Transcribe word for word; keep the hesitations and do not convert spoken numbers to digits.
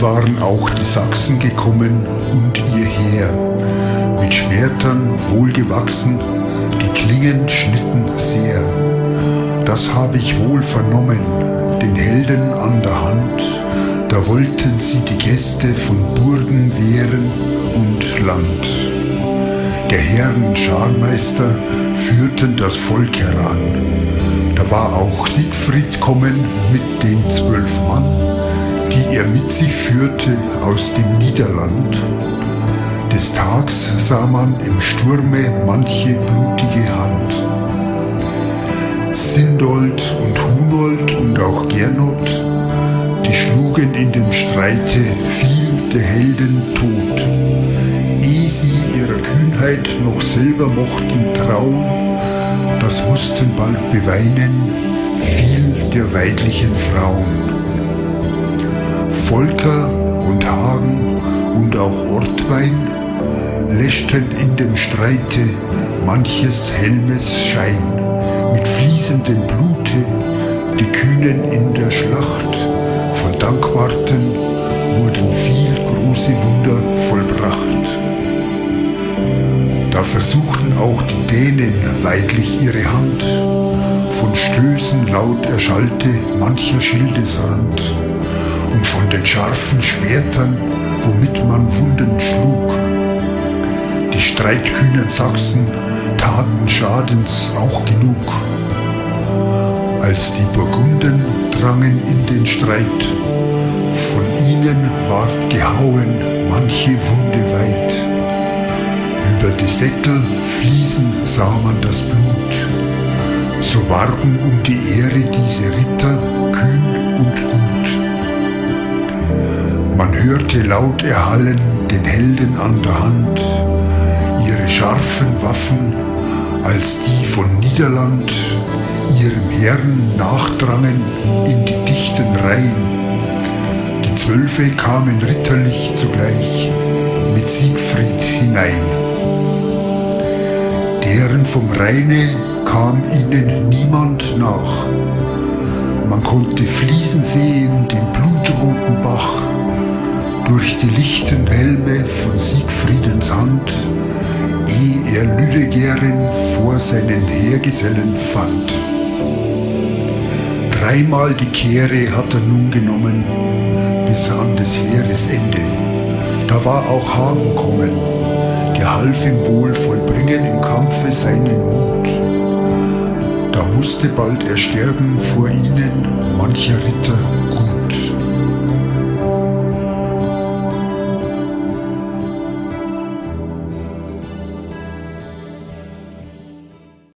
waren auch die Sachsen gekommen und ihr Heer, mit Schwertern wohlgewachsen, die Klingen schnitten sehr. Das habe ich wohl vernommen, den Helden an der Hand, da wollten sie die Gäste von Burgen wehren und Land. Der Herren Scharmeister führten das Volk heran, da war auch Siegfried kommen mit den zwölf Mann, die er mit sich führte aus dem Niederland. Des Tags sah man im Sturme manche blutige Hand. Sindold und Hunold und auch Gernot, die schlugen in dem Streite viel der Helden tot. Ehe sie ihrer Kühnheit noch selber mochten trauen, das mussten bald beweinen viel der weidlichen Frauen. Volker und Hagen und auch Ortwein löschten in dem Streite manches Helmes Schein. Mit fließendem Blute die Kühnen in der Schlacht, von Dankwarten wurden viel große Wunder vollbracht. Da versuchten auch die Dänen weidlich ihre Hand, von Stößen laut erschallte mancher Schildesrand, und von den scharfen Schwertern, womit man Wunden schlug. Die streitkühnen Sachsen taten Schadens auch genug. Als die Burgunden drangen in den Streit, von ihnen ward gehauen manche Wunde weit. Über die Sättel fließen sah man das Blut, so warben um die Ehre diese Ritter kühn und gut. Man hörte laut erhallen den Helden an der Hand, ihre scharfen Waffen, als die von Niederland ihrem Herrn nachdrangen in die dichten Reihen. Die Zwölfe kamen ritterlich zugleich mit Siegfried hinein. Deren vom Rheine kam ihnen niemand nach. Man konnte fließen sehen den blutroten Bach, durch die lichten Helme von Siegfriedens Hand, ehe er Lüdegeren vor seinen Heergesellen fand. Dreimal die Kehre hat er nun genommen, bis an des Heeresende. Da war auch Hagen kommen, der half ihm wohl vollbringen im Kampfe seinen Mut. Da musste bald er sterben vor ihnen mancher Ritter gut.